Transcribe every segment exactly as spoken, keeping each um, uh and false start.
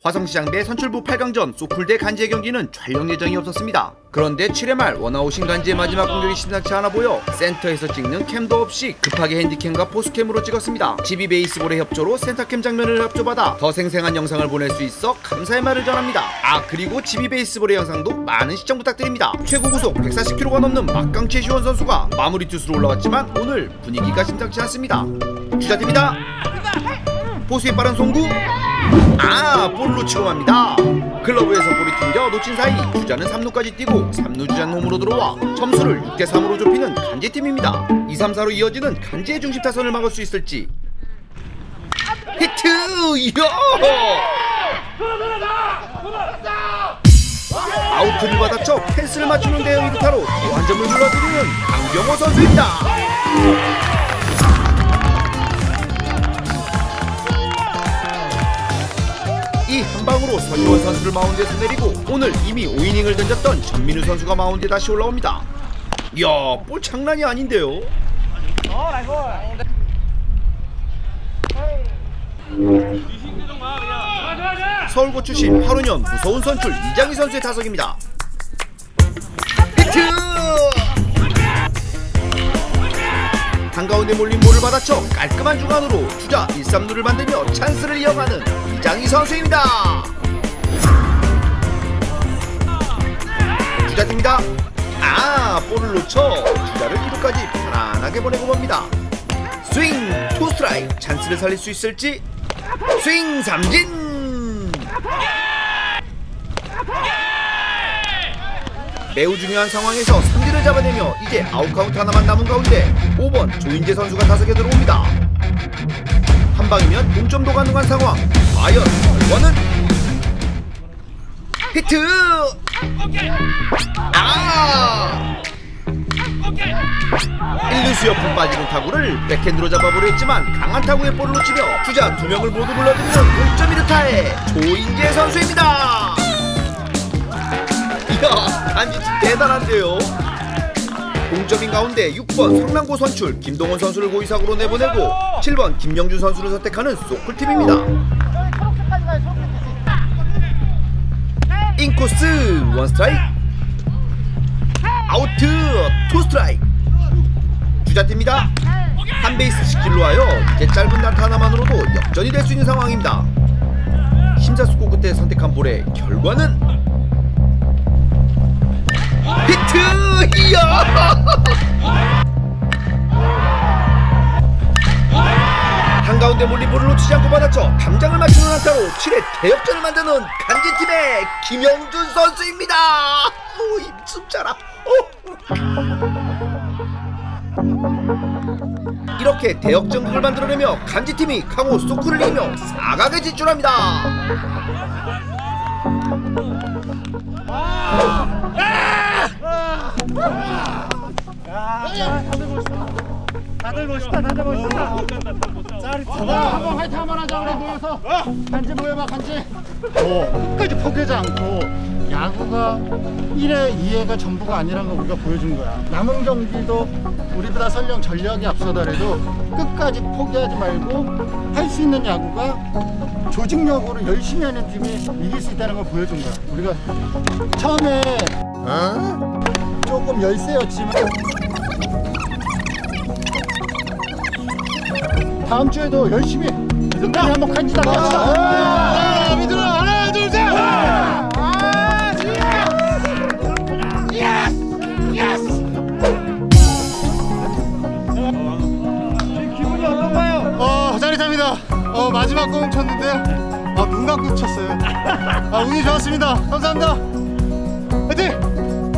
화성시장 대 선출부 팔 강전 소쿨 대 간지의 경기는 촬영 예정이 없었습니다. 그런데 칠 회 말 원아웃인 간지의 마지막 공격이 심상치 않아 보여 센터에서 찍는 캠도 없이 급하게 핸디캠과 포스캠으로 찍었습니다. 지비 베이스볼의 협조로 센터캠 장면을 협조받아 더 생생한 영상을 보낼 수 있어 감사의 말을 전합니다. 아, 그리고 지비 베이스볼의 영상도 많은 시청 부탁드립니다. 최고 구속 백사십 킬로미터가 넘는 막강 최시원 선수가 마무리 투수로 올라왔지만 오늘 분위기가 심상치 않습니다. 주자팀이다. 포수의 빠른 송구. 아, 볼을 놓치고 맙니다. 글러브에서 볼이 튕겨 놓친 사이 주자는 삼 루까지 뛰고 삼 루 주자는 홈으로 들어와 점수를 육 대 삼으로 좁히는 간지팀입니다. 이, 삼, 사로 이어지는 간지의 중심 타선을 막을 수 있을지. 히트! 이야! 아웃을 받아쳐 펜스를 맞추는 대형 이루타로 또 한 점을 불러들이는 강병호 선수입니다. 이 한방으로 서시원 선수를 마운드에서 내리고 오늘 이미 오 이닝을 던졌던 전민우 선수가 마운드에 다시 올라옵니다. 이야, 볼 장난이 아닌데요. 서울고 출신 팔 호 년 무서운 선출 이장희 선수의 타석입니다. 히트! 한가운데 몰린 볼을 받아쳐 깔끔한 중안으로 주자 일, 삼 루를 만들며 찬스를 이어가는 이장희 선수입니다. 주자팀이다. 아, 볼을 놓쳐 주자를 이 루까지 편안하게 보내고 봅니다. 스윙 투 스트라이크. 찬스를 살릴 수 있을지. 스윙 삼진. 매우 중요한 상황에서 삼진을 잡아내며 이제 아웃카운트 하나만 남은 가운데 오 번 조인재 선수가 타석에 들어옵니다. 한방이면 동점도 가능한 상황. 과연 결과는? 히트! 아! 일 루수 옆으로 빠지는 타구를 백핸드로 잡아보려 했지만 강한 타구에 볼을 놓치며 주자 두 명을 모두 불러들이는 동점 이 루타의 조인재 선수입니다. 이야, 간지팀 대단한데요. 동점인 가운데 육 번 성남고 선출 김동원 선수를 고의사구로 내보내고 칠 번 김영준 선수를 선택하는 소쿨팀입니다. 인코스 원 스트라이크. 아우트 투 스트라이크. 주자팀입니다. 한 베이스씩 길러와요. 이제 짧은 난타 하나만으로도 역전이 될 수 있는 상황입니다. 심사숙고 끝에 선택한 볼의 결과는 히트! 이야! 한가운데 몰린 볼을 놓치지 않고 받아쳐 담장을 맞추는 안타로 칠 회 대역전을 만드는 간지팀의 김영준 선수입니다. 오, 입숨 자라. 이렇게 대역전극을 만들어내며 간지팀이 강호 소쿨을 이기며 사 강에 진출합니다. 다들 멋있다, 다들 멋있다. 짜릿하다. 한번 화이팅 한번 하자. 우리 모여서 간지 모여봐, 간지. 어, 끝까지 포기하지 않고 야구가 일 회, 이 회가 전부가 아니라는 걸 우리가 보여준 거야. 남은 경기도 우리보다 설령 전력이 앞서더라도 끝까지 포기하지 말고 할 수 있는 야구가 조직력으로 열심히 하는 팀이 이길 수 있다는 걸 보여준 거야. 우리가 처음에 어? 조금 열세였지만 다음 주에도 열심히 우리 한번 간지다 갑시다. 믿으러 하나 둘 셋. 기분이 어떤가요? 어, 짜릿합니다. 어, 마지막 공 쳤는데 아, 눈 감고 쳤어요. 아, 운이 좋았습니다. 감사합니다. 화이팅!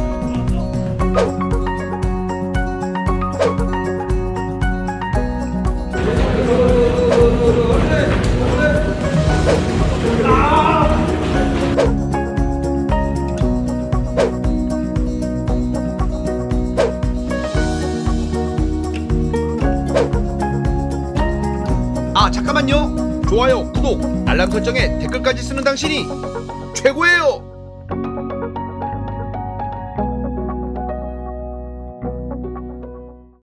아, 잠깐만요. 좋아요, 구독, 알람 설정에 댓글까지 쓰는 당신이 최고예요.